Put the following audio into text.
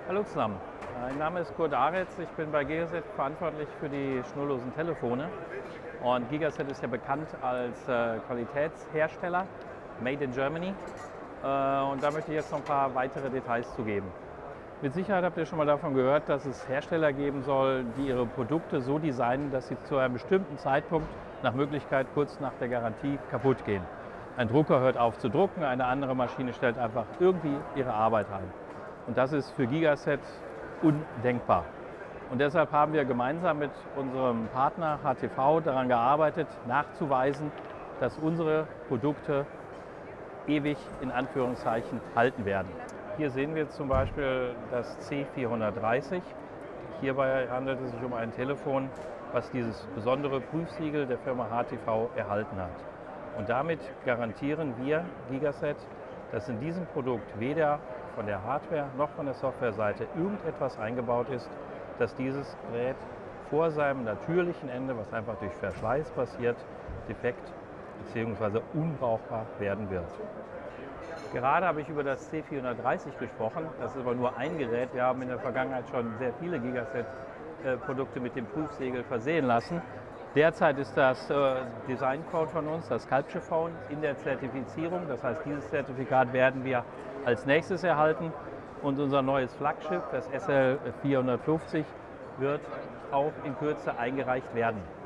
Hallo zusammen, mein Name ist Kurt Aretz, ich bin bei Gigaset verantwortlich für die schnurlosen Telefone. Und Gigaset ist ja bekannt als Qualitätshersteller, Made in Germany. Und da möchte ich jetzt noch ein paar weitere Details zu geben. Mit Sicherheit habt ihr schon mal davon gehört, dass es Hersteller geben soll, die ihre Produkte so designen, dass sie zu einem bestimmten Zeitpunkt, nach Möglichkeit kurz nach der Garantie, kaputt gehen. Ein Drucker hört auf zu drucken, eine andere Maschine stellt einfach irgendwie ihre Arbeit ein. Und das ist für Gigaset undenkbar. Und deshalb haben wir gemeinsam mit unserem Partner HTV daran gearbeitet, nachzuweisen, dass unsere Produkte ewig in Anführungszeichen halten werden. Hier sehen wir zum Beispiel das C430. Hierbei handelt es sich um ein Telefon, was dieses besondere Prüfsiegel der Firma HTV erhalten hat. Und damit garantieren wir Gigaset, dass in diesem Produkt weder von der Hardware noch von der Softwareseite irgendetwas eingebaut ist, dass dieses Gerät vor seinem natürlichen Ende, was einfach durch Verschleiß passiert, defekt bzw. unbrauchbar werden wird. Gerade habe ich über das C430 gesprochen, das ist aber nur ein Gerät. Wir haben in der Vergangenheit schon sehr viele Gigaset-Produkte mit dem Prüfsiegel versehen lassen. Derzeit ist das Design-Code von uns, das Sculpture Phone, in der Zertifizierung. Das heißt, dieses Zertifikat werden wir als nächstes erhalten. Und unser neues Flaggschiff, das SL450, wird auch in Kürze eingereicht werden.